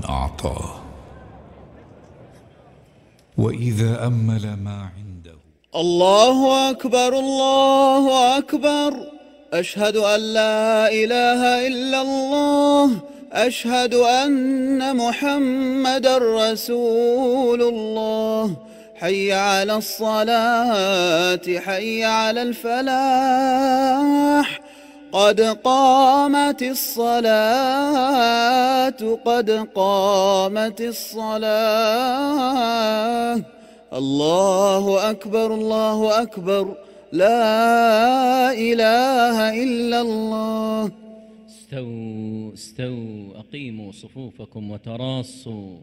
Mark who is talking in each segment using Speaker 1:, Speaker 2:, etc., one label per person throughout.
Speaker 1: أعطاه، وإذا أمل ما عنده.
Speaker 2: الله أكبر الله أكبر، أشهد أن لا إله إلا الله، أشهد أن محمدًا رسول الله. حي على الصلاة، حي على الفلاح، قد قامت الصلاة، قد قامت الصلاة. الله أكبر الله أكبر، لا إله إلا الله.
Speaker 3: استووا استووا، أقيموا صفوفكم وتراصوا.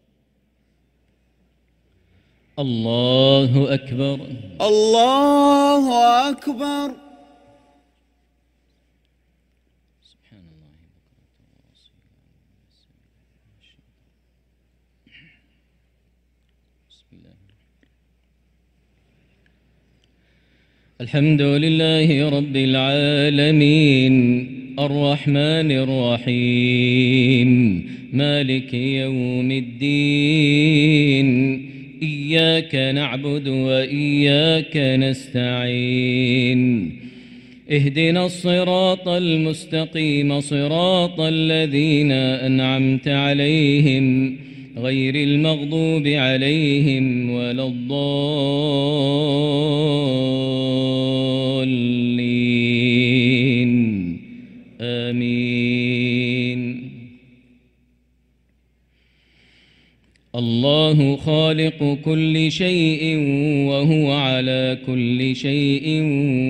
Speaker 3: الله أكبر
Speaker 2: الله أكبر.
Speaker 3: سبحان الله. بسم الله. الحمد لله رب العالمين، الرحمن الرحيم، مالك يوم الدين. إياك نعبد وإياك نستعين، اهدنا الصراط المستقيم، صراط الذين أنعمت عليهم، غير المغضوب عليهم ولا الضالين، آمين. الله خالق كل شيء وهو على كل شيء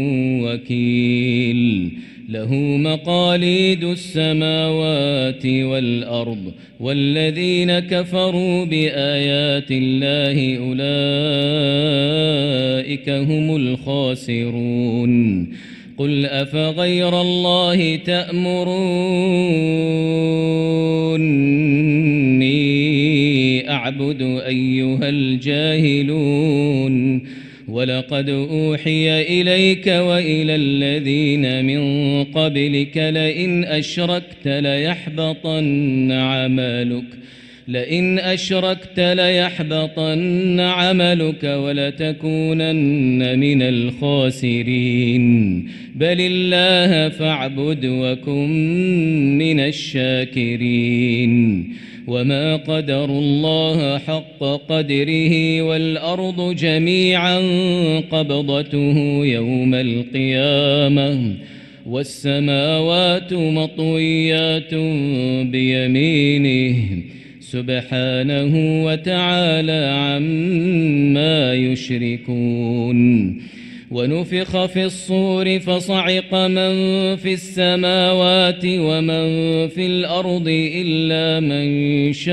Speaker 3: وكيل، له مقاليد السماوات والأرض، والذين كفروا بآيات الله أولئك هم الخاسرون. قل أفغير الله تأمروني أعبد أيها الجاهلون؟ ولقد أوحي إليك وإلى الذين من قبلك لئن أشركت ليحبطن عملك ولتكونن من الخاسرين. بل الله فاعبد وكن من الشاكرين. وما قدروا الله حق قدره، والأرض جميعا قبضته يوم القيامة، والسماوات مطويات بيمينه، سبحانه وتعالى عما يشركون. ونفخ في الصور فصعق من في السماوات ومن في الأرض إلا من شاء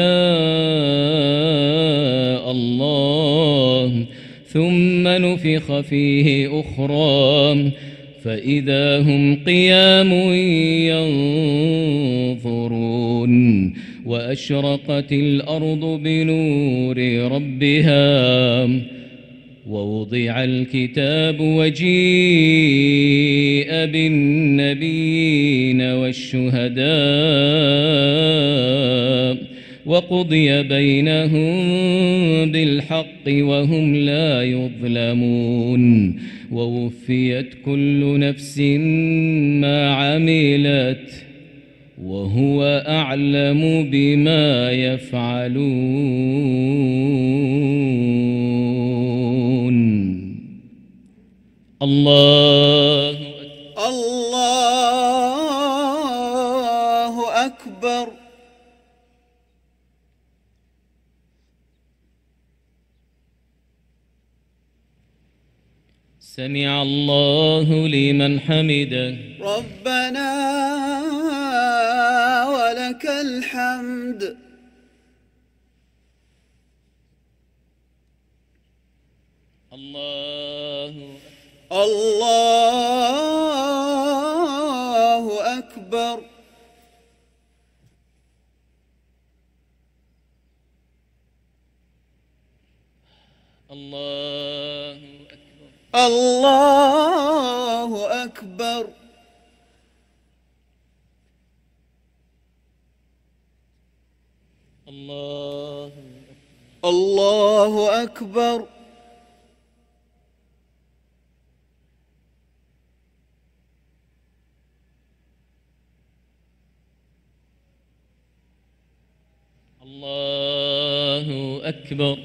Speaker 3: الله، ثم نفخ فيه أخرى فإذا هم قيام ينظرون. وأشرقت الأرض بنور ربها، ووضع الكتاب وجيء بالنبيين والشهداء، وقضي بينهم بالحق وهم لا يظلمون. ووفيت كل نفس ما عملت، وهو أعلم بما يفعلون. الله
Speaker 2: أكبر.
Speaker 3: سمع الله لمن حمده.
Speaker 2: ربنا ولك الحمد.
Speaker 3: الله
Speaker 2: أكبر.
Speaker 3: الله
Speaker 2: أكبر.
Speaker 3: الله
Speaker 2: الله أكبر.
Speaker 3: الله أكبر.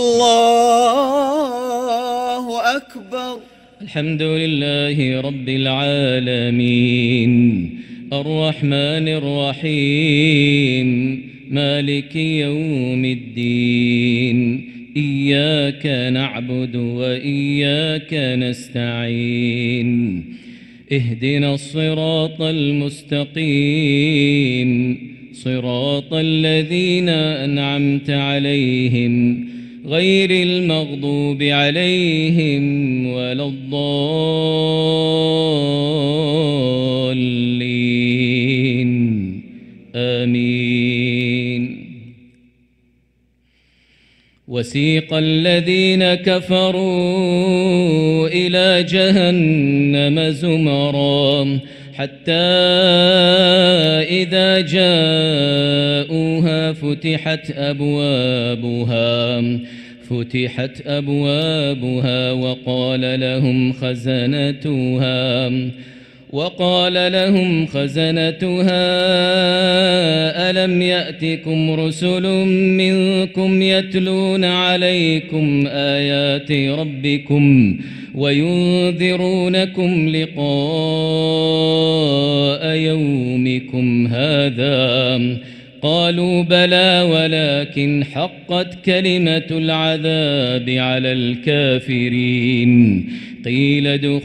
Speaker 2: الله أكبر.
Speaker 3: الحمد لله رب العالمين الرحمن الرحيم مالك يوم الدين إياك نعبد وإياك نستعين اهدنا الصراط المستقيم صراط الذين أنعمت عليهم غير المغضوب عليهم ولا الضالين آمين. وسيق الذين كفروا إلى جهنم زمرا حتى إذا جاءوها فتحت أبوابها وقال لهم خزنتها ألم يأتكم رسل منكم يتلون عليكم آيات ربكم وينذرونكم لقاء يومكم هذا قالوا بلى ولكن حقت كلمة العذاب على الكافرين قيل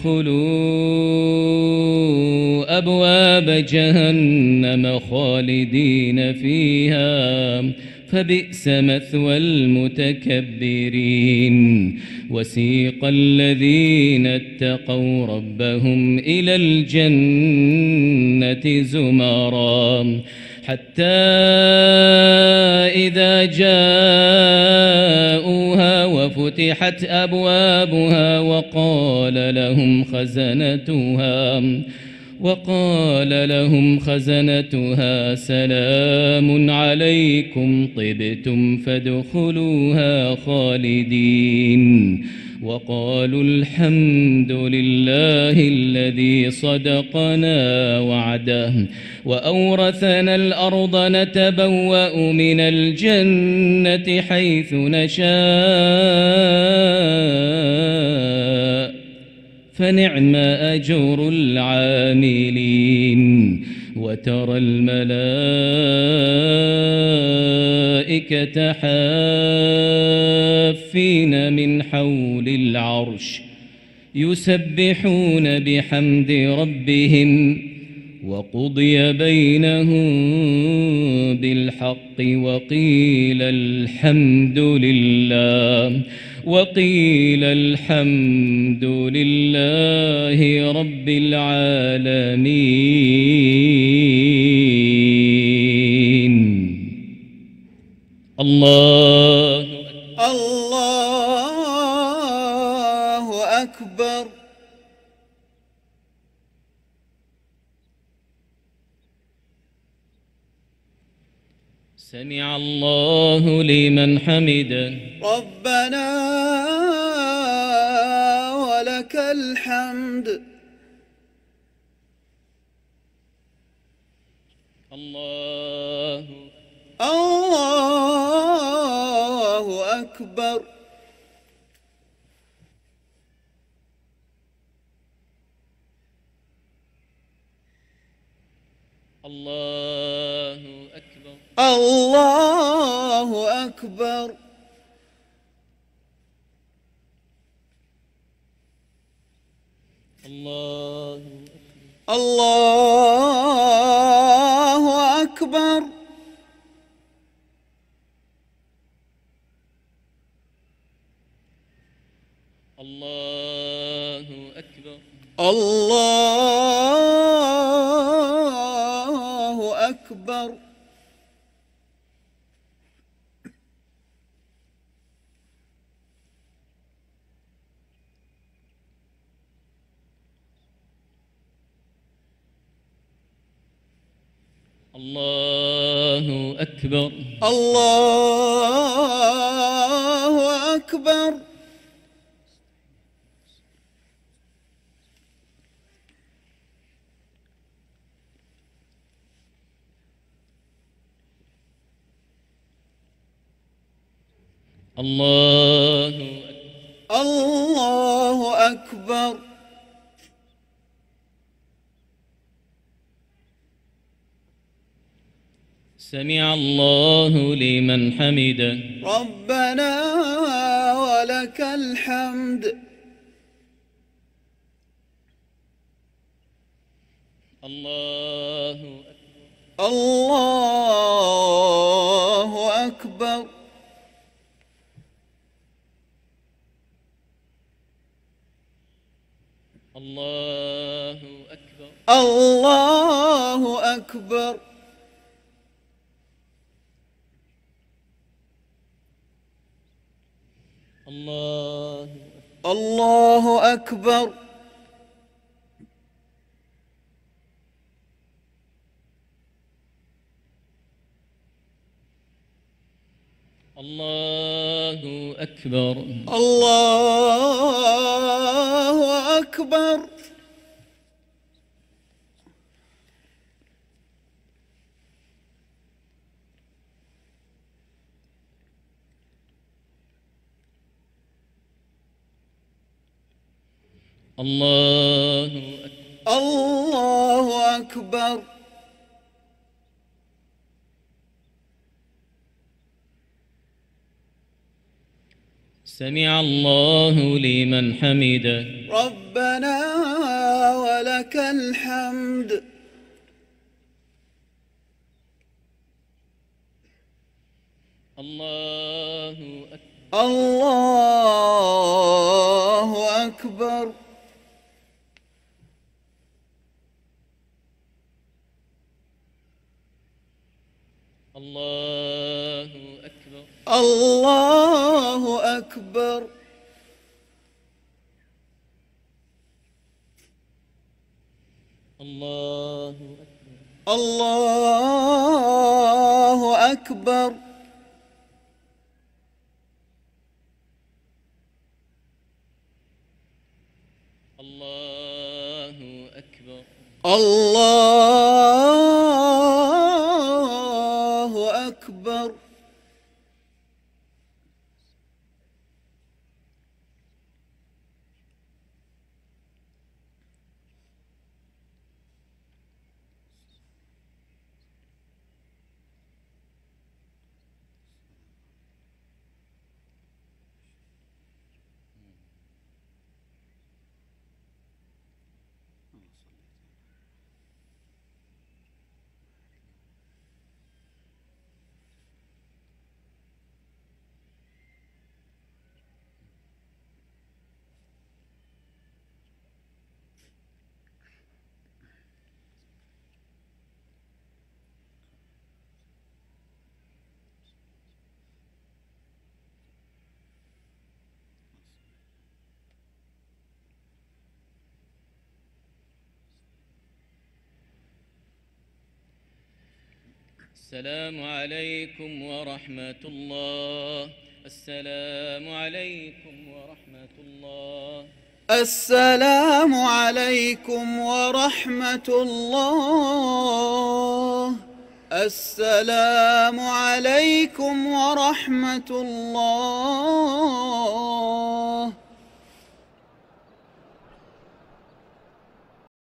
Speaker 3: ادخلوا أبواب جهنم خالدين فيها فبئس مثوى المتكبرين. وسيق الذين اتقوا ربهم إلى الجنة زمرا حتى إذا جاءوها وفتحت أبوابها وقال لهم خزنتها سلام عليكم طبتم فادخلوها خالدين وقالوا الحمد لله الذي صدقنا وعده وأورثنا الأرض نتبوأ من الجنة حيث نشاء فنعم أجر العاملين. وترى الملائكة حافين من حول العرش يسبحون بحمد ربهم وقضي بينهم بالحق وقيل الحمد لله رب العالمين. الله
Speaker 2: أكبر.
Speaker 3: سمع الله لمن حمده
Speaker 2: ربنا ولك الحمد.
Speaker 3: الله
Speaker 2: أكبر.
Speaker 3: الله أكبر.
Speaker 2: الله أكبر.
Speaker 3: الله
Speaker 2: أكبر.
Speaker 3: الله أكبر.
Speaker 2: الله أكبر.
Speaker 3: الله أكبر
Speaker 2: الله أكبر الله أكبر
Speaker 3: سمع الله لمن حمده
Speaker 2: ربنا ولك الحمد
Speaker 3: الله
Speaker 2: أكبر
Speaker 3: الله أكبر
Speaker 2: الله أكبر الله أكبر
Speaker 3: الله أكبر
Speaker 2: الله أكبر الله أكبر
Speaker 3: سمع الله لمن حمده
Speaker 2: ربنا ولك الحمد
Speaker 3: الله
Speaker 2: أكبر
Speaker 3: الله أكبر
Speaker 2: الله أكبر
Speaker 3: الله
Speaker 2: أكبر
Speaker 3: الله أكبر
Speaker 2: الله أكبر
Speaker 3: السلام عليكم ورحمة الله. السلام عليكم ورحمة الله.
Speaker 2: السلام عليكم ورحمة الله. السلام عليكم ورحمة الله.